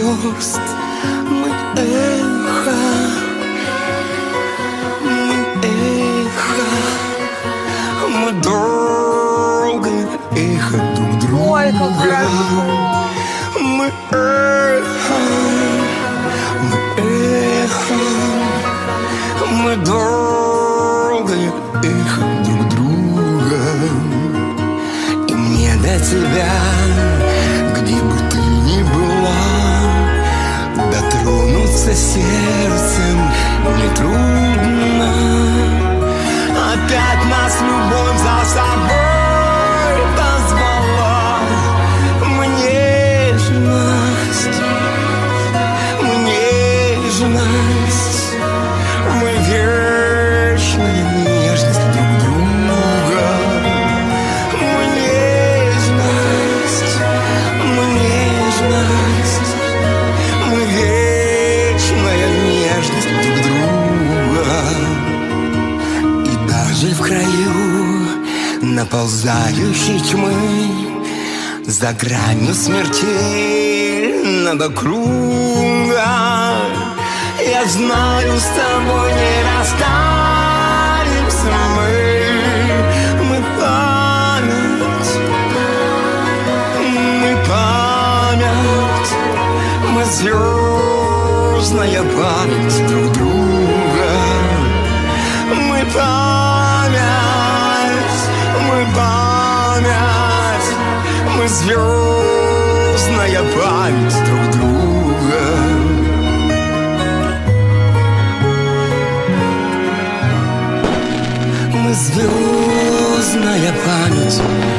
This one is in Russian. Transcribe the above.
звезд. Мы эхо, мы долгое эхо друг друга. Ой, как хорошо. Мы эхо, мы долгое эхо друг друга. И мне до тебя, где бы ты ни была, дотронуться сердцем нетрудно. Опять нас любовь за собой позвала. Мы нежность, мы вечная нежность друг друга. Мы нежность, мы вечная нежность друг друга. И даже в краю наползающей тьмы, за гранью смертельного круга, я знаю, с тобой не расстанемся мы. Мы память, мы звездная память друг друга. Мы память, мы звездная память друг друга. Мы звездная память